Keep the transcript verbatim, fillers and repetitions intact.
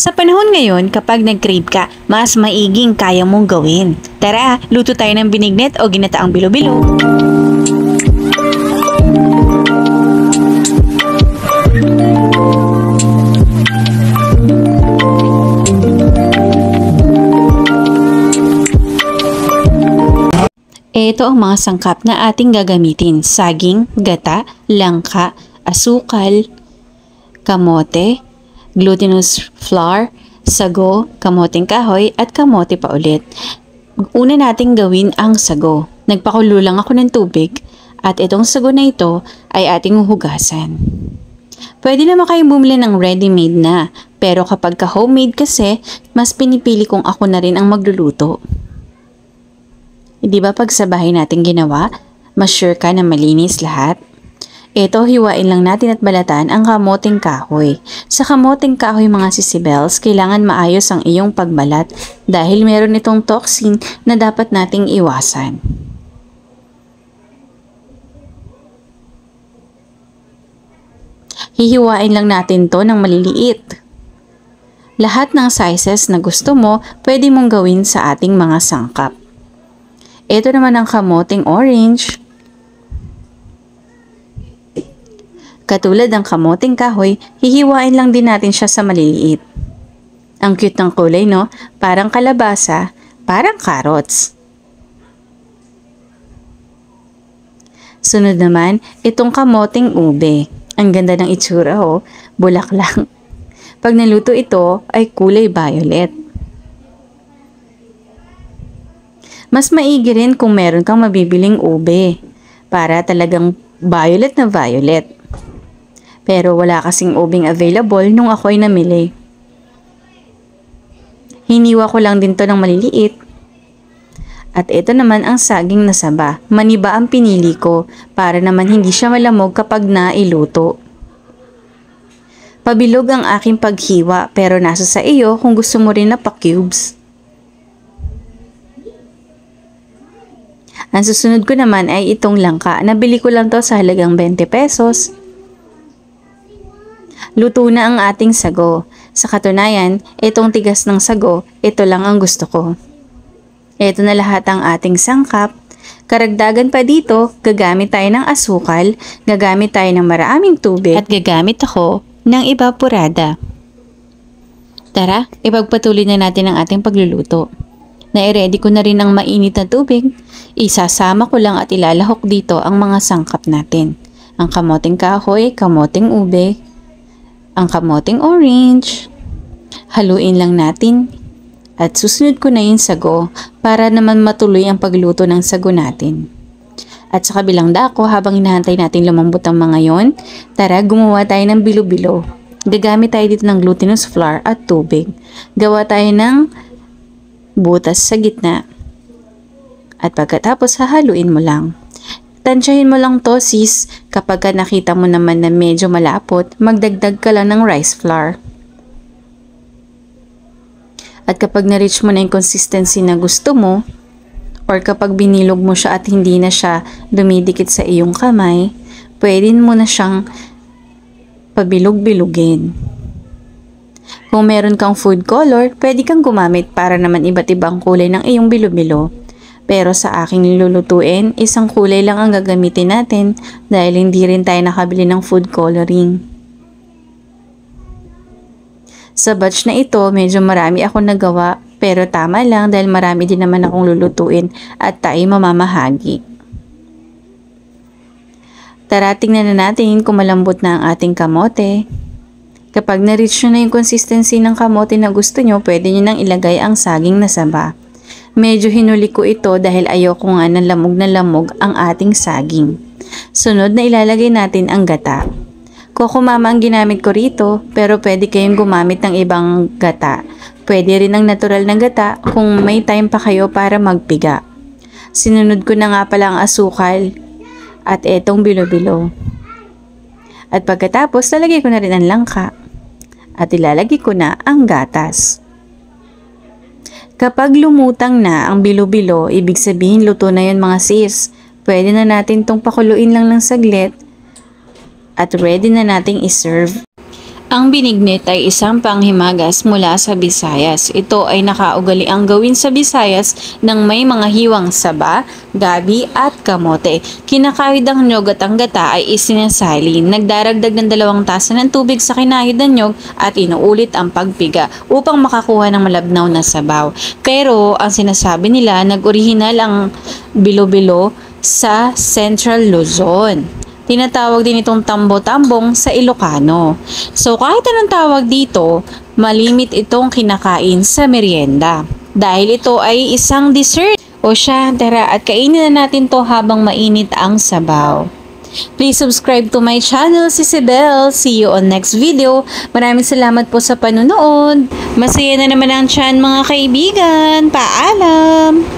Sa panahon ngayon, kapag nag-crave ka, mas maiging kaya mong gawin. Tara, luto tayo ng binignet o ginataang bilo-bilo. Ito ang mga sangkap na ating gagamitin: saging, gata, langka, asukal, kamote, glutinous flour, sago, kamoteng kahoy, at kamote pa ulit. Una nating gawin ang sago. Nagpakulo lang ako ng tubig at itong sago na ito ay ating huhugasan. Pwede naman kayong bumili ng ready-made na, pero kapag ka-homemade kasi, mas pinipili kong ako na rin ang magluluto. Di ba pag sa bahay natin ginawa, mas sure ka na malinis lahat? Ito, hiwain lang natin at balatan ang kamoteng kahoy. Sa kamoteng kahoy mga sisibels, kailangan maayos ang iyong pagbalat dahil meron itong toxin na dapat nating iwasan. Hihiwain lang natin to ng maliliit. Lahat ng sizes na gusto mo, pwede mong gawin sa ating mga sangkap. Ito naman ang kamoteng orange. Katulad ng kamoteng kahoy, hihiwain lang din natin siya sa maliliit. Ang cute ng kulay, no? Parang kalabasa, parang carrots. Sunod naman, itong kamoteng ube. Ang ganda ng itsura, oh. Bulak lang. Pag naluto ito, ay kulay violet. Mas maigi rin kung meron kang mabibiling ube para talagang violet na violet. Pero wala kasing ubing available nung ako'y namili. Hiniwa ko lang din to ng maliliit. At ito naman ang saging na saba. Maniba ang pinili ko para naman hindi siya malamog kapag nailuto. Pabilog ang aking paghiwa pero nasa sa iyo kung gusto mo rin na pa-cubes. Ang susunod ko naman ay itong langka. Nabili ko lang to sa halagang twenty pesos. Luto na ang ating sago. Sa katunayan, itong tigas ng sago, ito lang ang gusto ko. Ito na lahat ang ating sangkap. Karagdagan pa dito, gagamit tayo ng asukal, gagamit tayo ng maraming tubig, at gagamit ako ng evaporada. Tara, ipagpatuloy na natin ang ating pagluluto. Na-ready ko na rin ang mainit na tubig. Isasama ko lang at ilalahok dito ang mga sangkap natin. Ang kamoteng kahoy, kamoteng ube, ang kamoteng orange. Haluin lang natin. At susunod ko na yung sago para naman matuloy ang pagluto ng sago natin. At sa kabilang dako, habang hinahantay natin lumambot ang mga yon, tara gumawa tayo ng bilo-bilo. Gagamit tayo dito ng glutinous flour at tubig. Gawa tayo ng butas sa gitna. At pagkatapos hahaluin mo lang. Tansyahin mo lang to sis, kapag ka nakita mo naman na medyo malapot, magdagdag ka lang ng rice flour. At kapag na-reach mo na yung consistency na gusto mo, or kapag binilog mo siya at hindi na siya dumidikit sa iyong kamay, pwede mo na siyang pabilog-bilugin. Kung meron kang food color, pwede kang gumamit para naman iba't ibang kulay ng iyong bilo-bilo. Pero sa aking lulutuin, isang kulay lang ang gagamitin natin dahil hindi rin tayo nakabili ng food coloring. Sa batch na ito, medyo marami akong nagawa, pero tama lang dahil marami din naman akong lulutuin at tayo mamamahagi. Tara, tingnan na natin kung malambot na ang ating kamote. Kapag na-reach nyo na yung consistency ng kamote na gusto nyo, pwede nyo nang ilagay ang saging na saba. Medyo hinuli ko ito dahil ayoko nga ng lamog na lamog ang ating saging. Sunod na ilalagay natin ang gata. Coco Mama ang ginamit ko rito, pero pwede kayong gumamit ng ibang gata. Pwede rin ang natural na gata kung may time pa kayo para magpiga. Sinunod ko na nga pala ang asukal at etong bilo-bilo. At pagkatapos, lalagay ko na rin ang langka. At ilalagay ko na ang gatas. Kapag lumutang na ang bilo-bilo, ibig sabihin luto na yun mga sis. Pwede na natin itong pakuluin lang ng saglit at ready na nating iserve. Ang binignit ay isang panghimagas mula sa Visayas. Ito ay nakaugali ang gawin sa Visayas ng may mga hiwang saba, gabi at kamote. Kinakahid ang nyog at ang gata ay isinasali. Nagdaragdag ng dalawang tasa ng tubig sa kinahid ng nyog at inuulit ang pagpiga upang makakuha ng malabnaw na sabaw. Pero ang sinasabi nila, nag-orihinal ang bilo-bilo sa Central Luzon. Tinatawag din itong tambo-tambong sa Ilocano. So kahit anong tawag dito, malimit itong kinakain sa merienda. Dahil ito ay isang dessert. O siya, tara at kainin na natin to habang mainit ang sabaw. Please subscribe to my channel, si Sibel. See you on next video. Maraming salamat po sa panunood. Masaya na naman ang tiyan mga kaibigan. Paalam!